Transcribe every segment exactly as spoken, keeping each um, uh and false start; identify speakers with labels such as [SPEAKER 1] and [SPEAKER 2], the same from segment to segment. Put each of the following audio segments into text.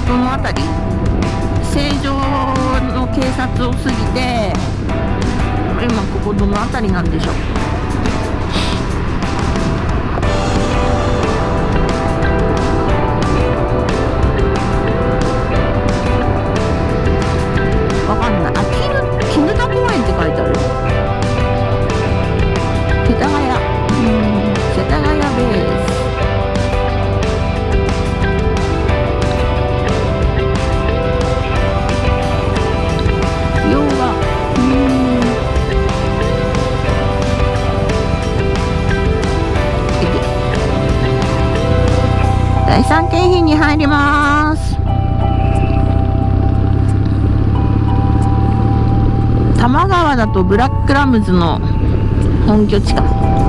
[SPEAKER 1] どの辺り、成城の警察を過ぎて、今ここどの辺りなんでしょう。わかんない。あ、絹田公園って書いてある。世田谷、うん、世田谷ベース。洋画、うん。第三京浜に入ります。多摩川だとブラックラムズの本拠地か。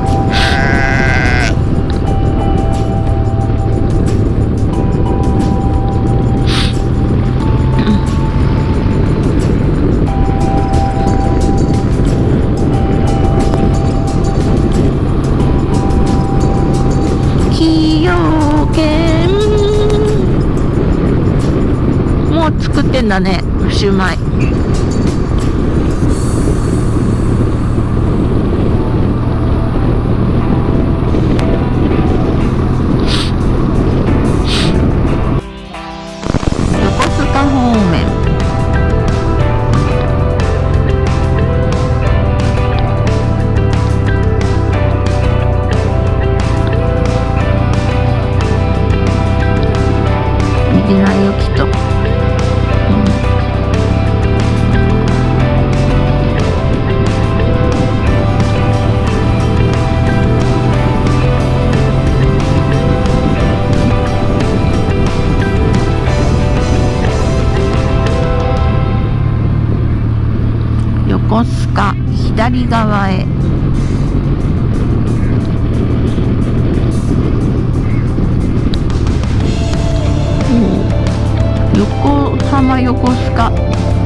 [SPEAKER 1] 崎陽軒もう作ってんだね、シューマイ。横須賀左側へ。横浜横須賀。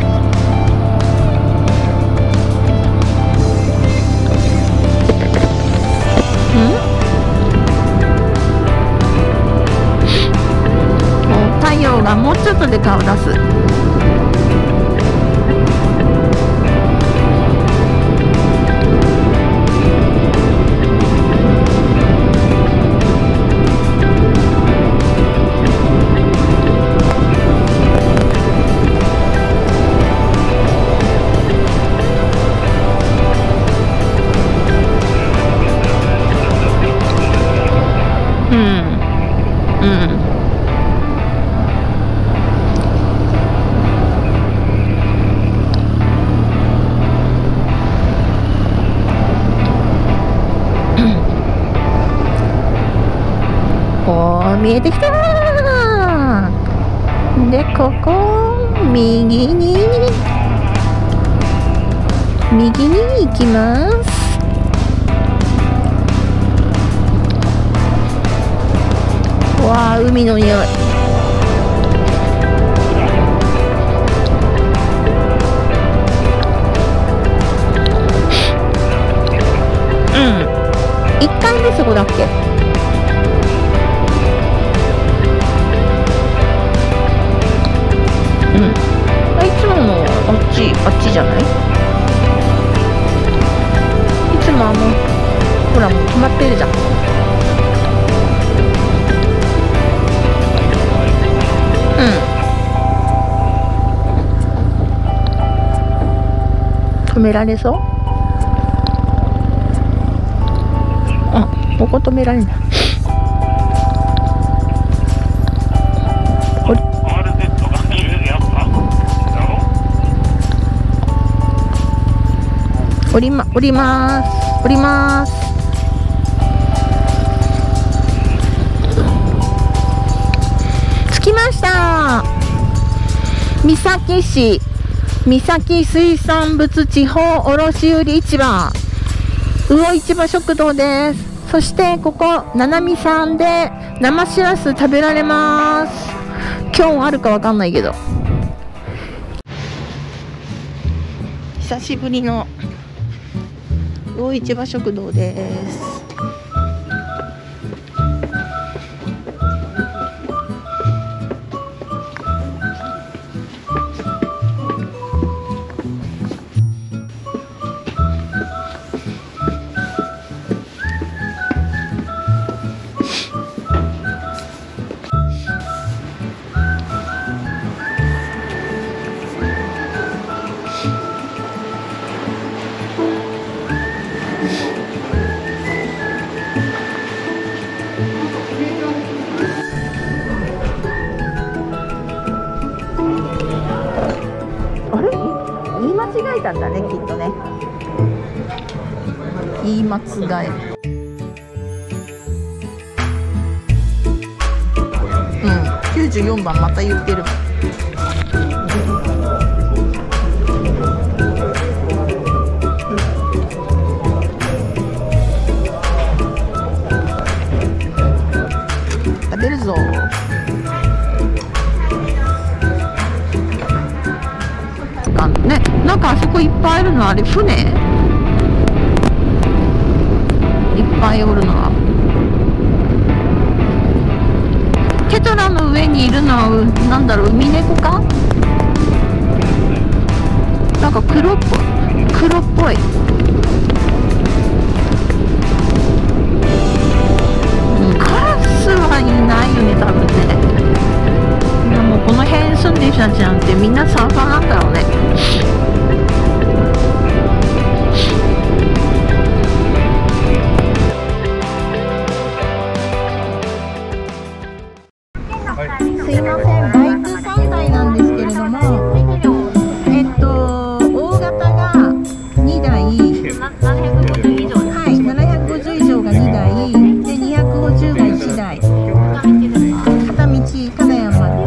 [SPEAKER 1] 太陽がもうちょっとで顔出す。見えてきたー。でここ右に右に行きます。わあ、海の匂い。うん、いっかいめそこだっけ。うん、いつものあっちあっちじゃない？いつもあのほらもう決まってるじゃん。うん、止められそう？あ、ここ止められない。降りま、降ります。降ります。着きました。三崎市三崎水産物地方卸売市場魚市場食堂です。そしてここななみさんで生しらす食べられます。今日あるかわかんないけど、久しぶりの魚市場食堂です。 いてあったね、きっとね。言い間違え。うん、きゅうじゅうよんばんまた言ってる。食べるぞ。ね、なんかあそこいっぱいいるの、あれ船いっぱいおるのは。テトラの上にいるのはなんだろう、ウミネコか。なんか黒っぽい、黒っぽい。うん、カラスはいないよね、多分ね。いや、もうこの辺住んでる人たちなんてみんなサーファーなんだろうね。すいません、バイクさんだいなんですけれども、えっと大型がにだい、はい、ななひゃくごじゅう以上がにだいで、にひゃくごじゅうがいちだい。片道金山まで。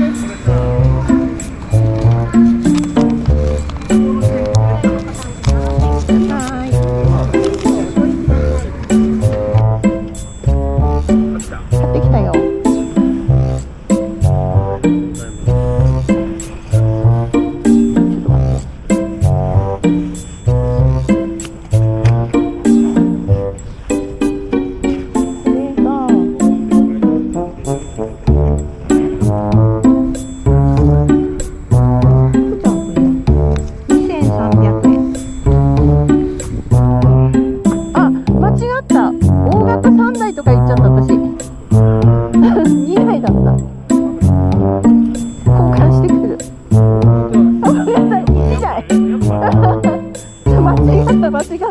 [SPEAKER 1] 間違った。すい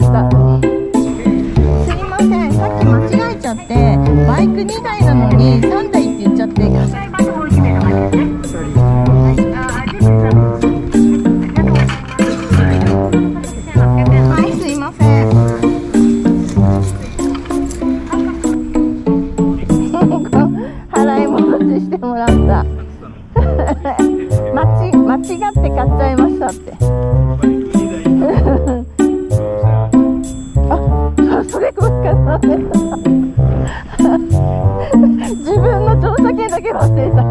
[SPEAKER 1] ません、さっき間違えちゃってバイクにだいなのにさんだいって言っちゃって。はい、すいません。払い戻ししてもらった。間違間違って買っちゃいましたって。そればっかだね。自分の乗車券だけ忘れた。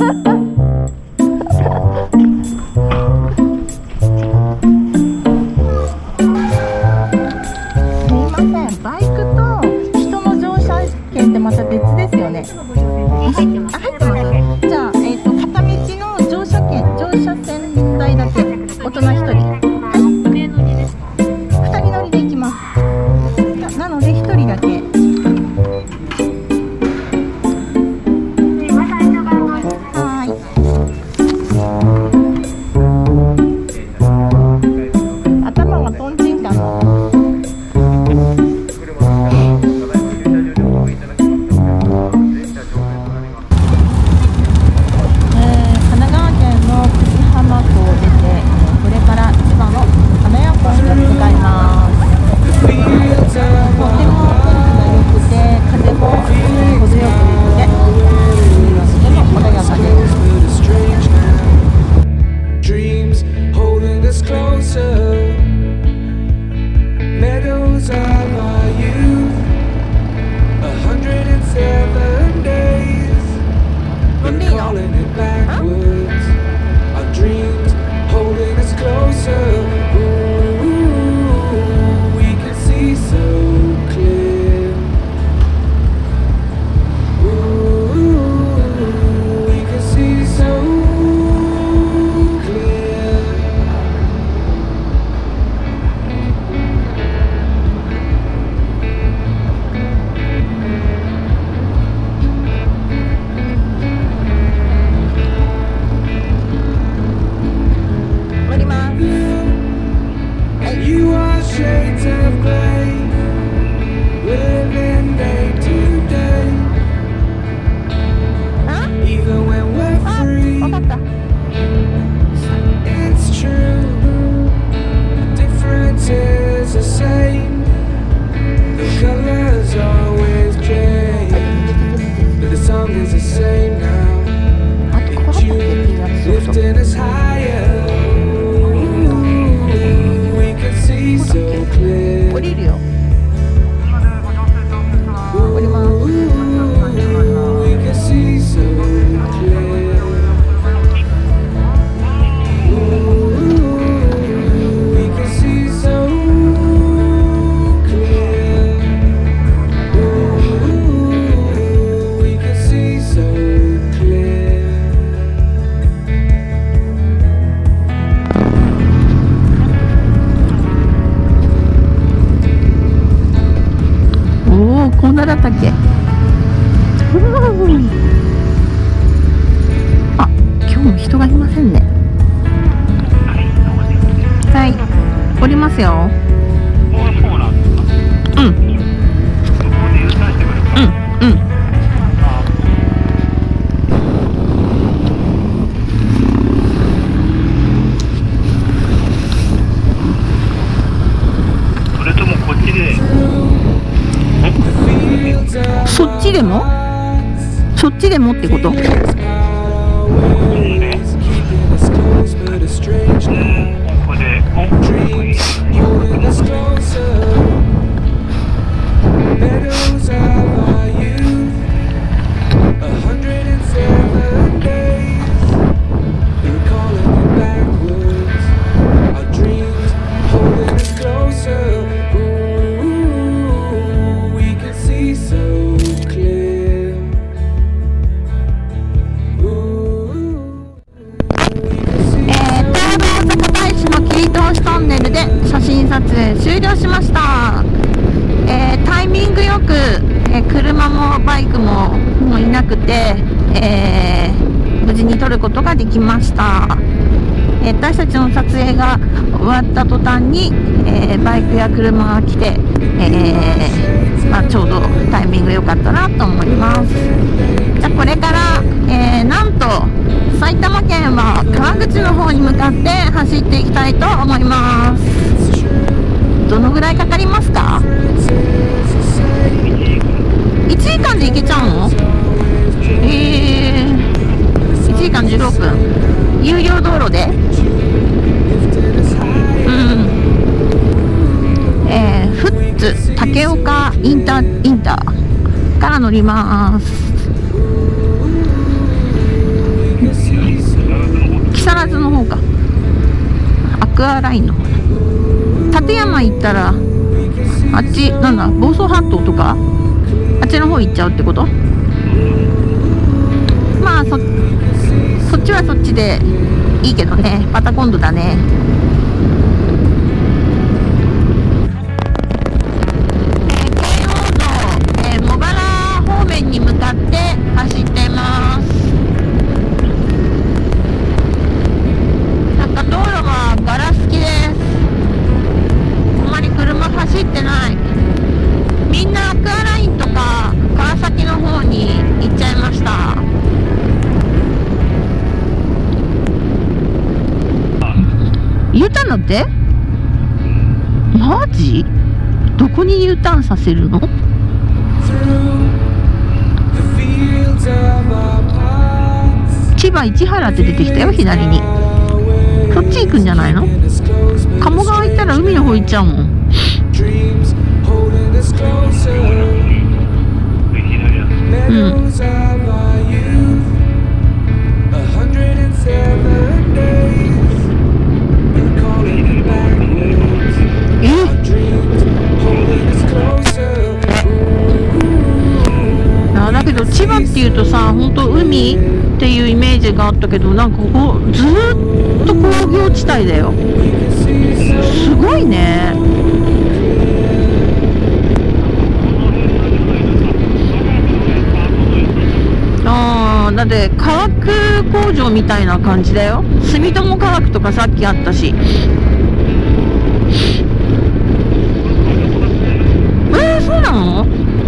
[SPEAKER 1] すいません、バイクと人の乗車券ってまた別ですよね。入ってます。じゃあ、えっと片道の乗車券、乗車線代だけ大人ひとり。ふたり乗りで行きます。なのでひとりだけ。はい。頭がとんちんかな。 あとかかったっけ、ピーナッツソルト。降りるよ。降ります。こんなだったっけ。あ、今日も人がいませんね。はい、降りますよ。うんうんうん。
[SPEAKER 2] それともこっちで
[SPEAKER 1] そっちでもそっちでもってこと？写真撮影終了しました。えー、タイミングよく、えー、車もバイクももういなくて、えー、無事に撮ることができました。えー、私たちの撮影が終わった途端に、えー、バイクや車が来て、えーまあ、ちょうどタイミング良かったなと思います。じゃあこれから、えー、なんと埼玉県は川口の方に向かって走っていきたいと思います。どのぐらいかかりますか？いちじかんで行けちゃうの？えー、いちじかんじゅうろっぷん、有料道路で、うん、えー、富津竹岡インターインターから乗ります。木更津の方か、アクアラインの方だ。立山行ったらあっちなんだ、房総半島とかあっちの方行っちゃうってこと？まあ そ, そっちはそっちでいいけどね。また今度だね。京葉道、えー、茂原方面に向かって走ってます。なんか道路はガラス気です。車走ってない。みんなアクアラインとか川崎の方に行っちゃいました。U ターンだって？マジ？どこに U ターンさせるの？千葉市原って出てきたよ、左に。そっち行くんじゃないの？鴨川行ったら海の方行っちゃうもん。うん。え？だけど千葉っていうとさ、本当海っていうイメージがあったけど、なんかここずーっと工業地帯だよ。すごいね。ああ、だって化学工場みたいな感じだよ。住友化学とかさっきあったし。えー、そうなの？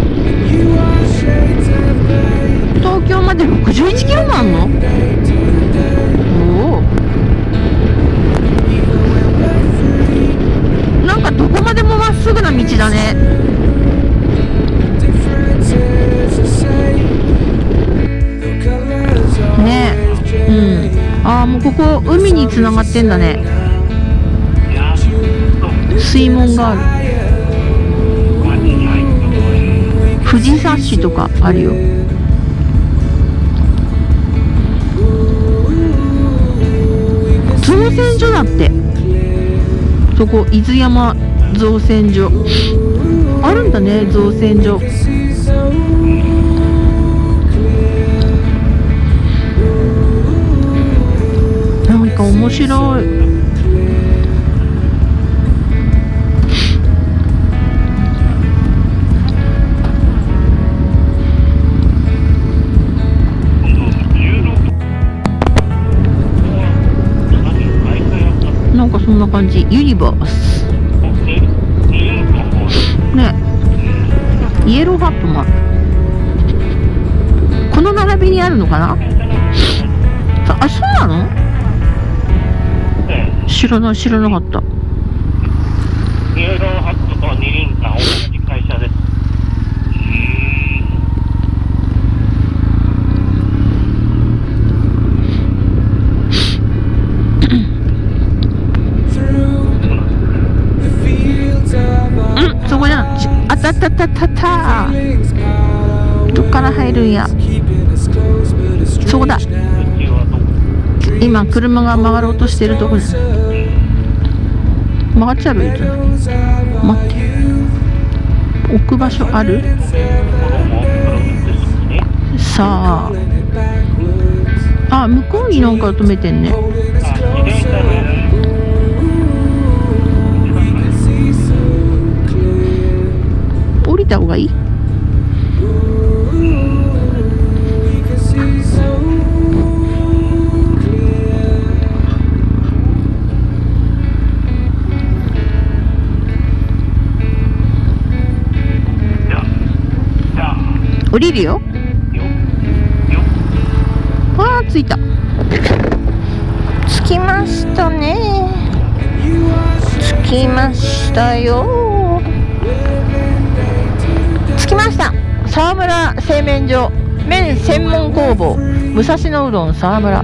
[SPEAKER 1] 東京までろくじゅういちキロもあんの？おお。なんかどこまでもまっすぐな道だね。 うん。ああ、もうここ海につながってんだね。
[SPEAKER 2] いや、そう
[SPEAKER 1] 水門がある。
[SPEAKER 2] マジに入ったとはね。
[SPEAKER 1] 藤沢市とかあるよ。造船所だって。そこ伊豆山造船所あるんだね。造船所なんか面白い。なんかそんな感じ。ユニバースね。イエローハットもある。この並びにあるのかな。あ、そうなの。知らない知らなかった。
[SPEAKER 2] イエローハットと二輪館同じ会社です。
[SPEAKER 1] うん、そこじゃん。あたたたたた。どっから入るんや。そこだ。今車が曲がろうとしてるとこです。曲がっちゃうよ。待って。置く場所ある？さあ。あ、向こうになんか止めてんね。降りた方がいい？降りるよ。あー、着いた。着きましたね。着きましたよ。着きました。沢村製麺所麺専門工房武蔵野うどん沢村。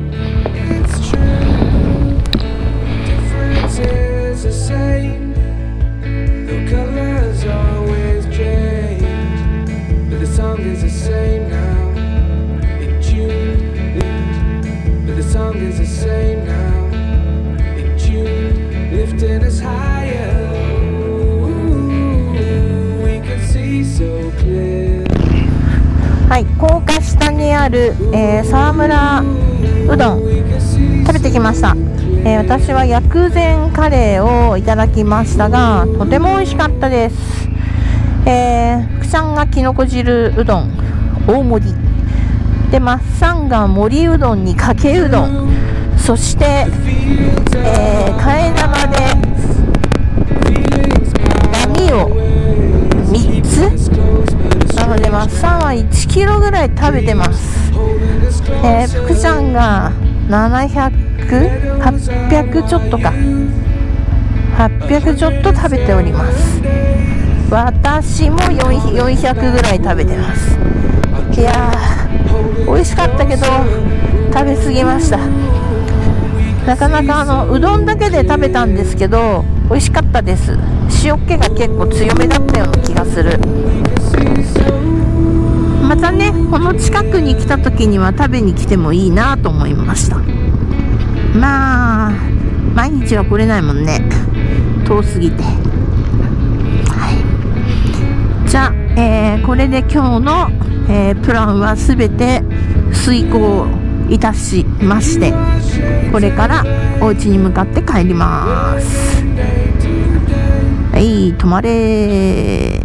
[SPEAKER 1] はい、高架下にある、えー、沢村うどん食べてきました。えー、私は薬膳カレーをいただきましたが、とても美味しかったです。えー、福ちゃんがきのこ汁うどん大盛りで、マッサンが盛りうどんにかけうどん、そして、えー、替え玉で波をみっつなので、マッサンはいちキロぐらい食べてます。えー、福ちゃんがななひゃく、はっぴゃくちょっとかはっぴゃくちょっと食べております。私もよんひゃくぐらい食べてます。いやー、美味しかったけど食べ過ぎました。なかなかあのうどんだけで食べたんですけど美味しかったです。塩気が結構強めだったような気がする。またね、この近くに来た時には食べに来てもいいなと思いました。まあ毎日は来れないもんね、遠すぎて。はい、じゃあ、えー、これで今日の、えー、プランはすべて遂行いたしまして、これからお家に向かって帰ります。はい、止まれー。